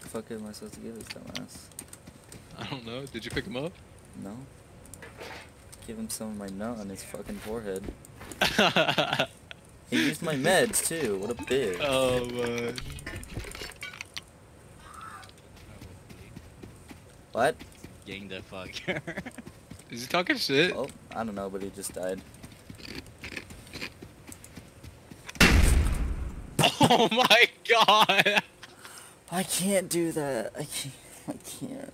fuck am I supposed to give this dumbass? I don't know. Did you pick him up? No. Give him some of my nut on his fucking forehead. He used my meds too. What a bitch. Oh man. What? Getting the fuck. Is he talking shit? Oh, I don't know, but he just died. Oh my god! I can't do that. I can't.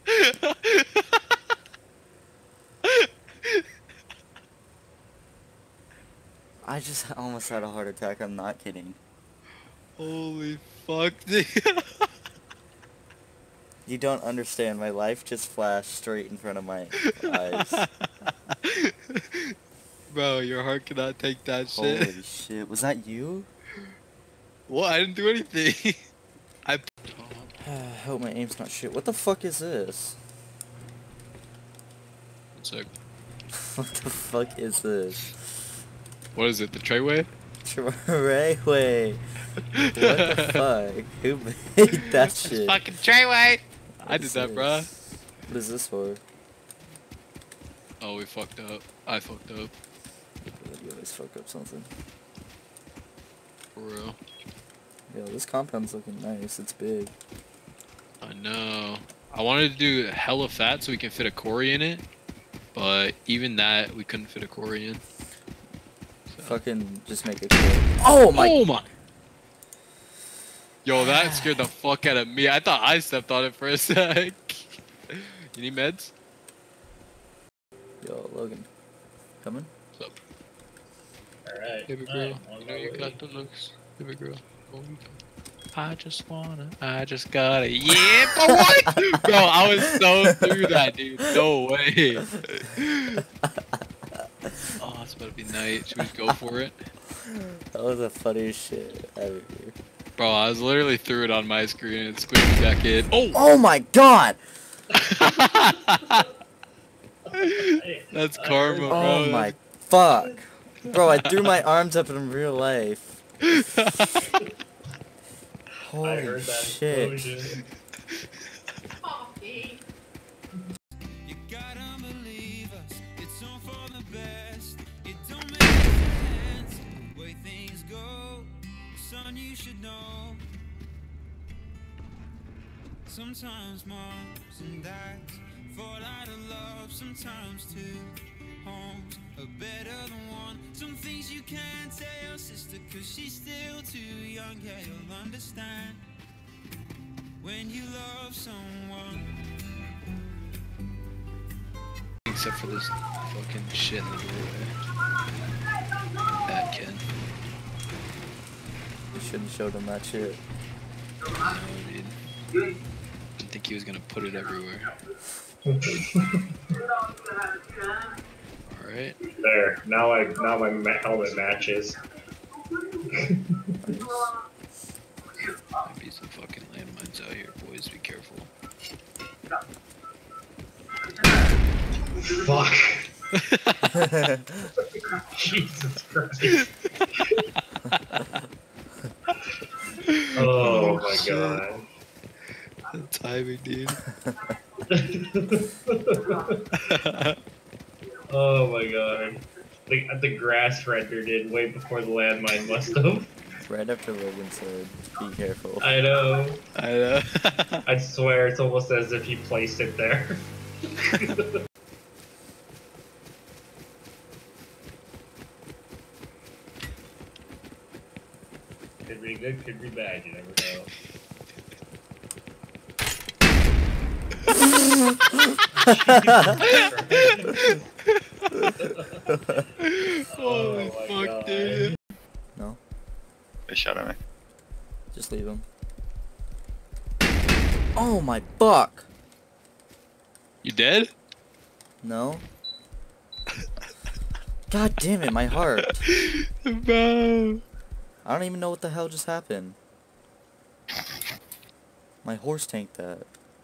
I just almost had a heart attack. I'm not kidding. Holy fuck, dude. You don't understand. My life just flashed straight in front of my eyes. Bro, your heart cannot take that shit. Holy shit. Was that you? What? I didn't do anything. I hope my aim's not shit. What the fuck is this? One sec. What the fuck is this? What is it? The Treyway? Treyway. What the fuck? Who made that shit? Fucking Treyway. I did that, bruh. What is this for? Oh, we fucked up. I fucked up. You always fuck up something. For real. Yo, this compound's looking nice. It's big. I know. I wanted to do hella fat so we can fit a Corey in it, but even that we couldn't fit a Corey in. So. Fucking just make it cool. Oh my! Oh my! Yo, that scared the fuck out of me. I thought I stepped on it for a sec. You need meds? Yo, Logan. Coming? What's up? Alright. Baby girl, you know you got the looks. Baby girl. I just gotta, yeah, but what? Bro, I was so through that, dude. No way. Oh, it's about to be night. Should we just go for it? That was the funniest shit ever. Bro, I was literally through it on my screen and squeezed me back in. Oh! Oh my god! That's karma, bro. Oh my fuck. Bro, I threw my arms up in real life. Holy shit. Explosion. You gotta believe us, it's all for the best. It don't make sense the way things go. Son, you should know. Sometimes moms and dads fall out of love, sometimes two homes are better than one. Some things you can't tell your sister cause she's still too young. Yeah, you'll understand when you love someone. Except for this fucking shit in the doorway. Bad kid. You shouldn't have showed him that shit. No, dude. Didn't think he was gonna put it everywhere. Alright. There. Now my helmet matches. Might be some fucking landmines out here, boys. Be careful. Fuck. Jesus Christ. Oh my god. The timing, dude. Oh my god. The grass rendered in way before the landmine must have. Right after Logan said, be careful. I know. I know. I swear it's almost as if he placed it there. Could be good, could be bad, you never know. Holy fuck, God. dude. No? They shot at me. Just leave him. Oh my fuck! You dead? No? God damn it, my heart. Bro. I don't even know what the hell just happened. My horse tanked that.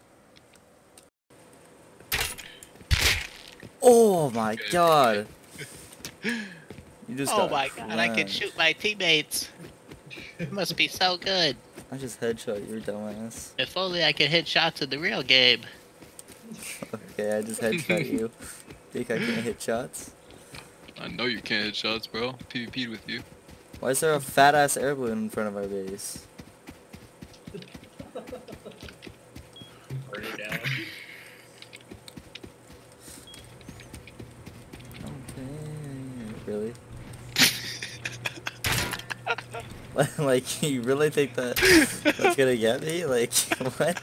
Oh my god. You just Oh got my god, I can flanked. shoot my teammates. It must be so good. I just headshot your dumbass. If only I could hit shots in the real game. Okay, I just headshot you. Think I can't hit shots? I know you can't hit shots, bro. PvP'd with you. Why is there a fat ass air balloon in front of our base? Burn it down. Okay, really? Like, you really think that that's gonna get me? Like, what?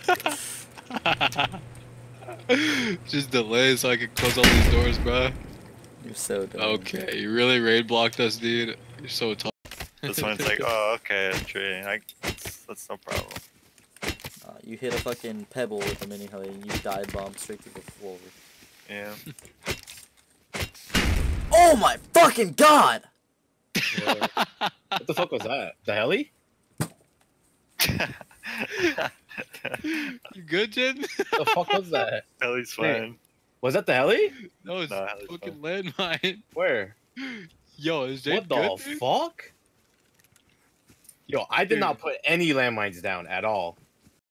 Just delay so I can close all these doors, bro. You're so dumb. Okay, you really raid blocked us, dude. You're so tough. This one's like, oh, okay, tree. That's no problem. You hit a fucking pebble with a mini heli and you dive bomb straight to the floor. Yeah. Oh my fucking god! What the fuck was that? The heli? You good, Jen? The fuck was that? Ellie's fine. Was that the heli? No, it's No, hell, it's fucking landmine. Where? Yo, is Jade What the good, dude? fuck? Yo, I did Dude. not put any landmines down at all.